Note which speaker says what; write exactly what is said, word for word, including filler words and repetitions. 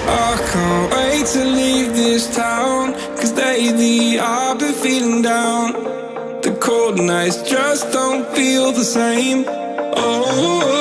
Speaker 1: I can't wait to leave this town, cause lately I've been feeling down. The cold nights just don't feel the same. Oh,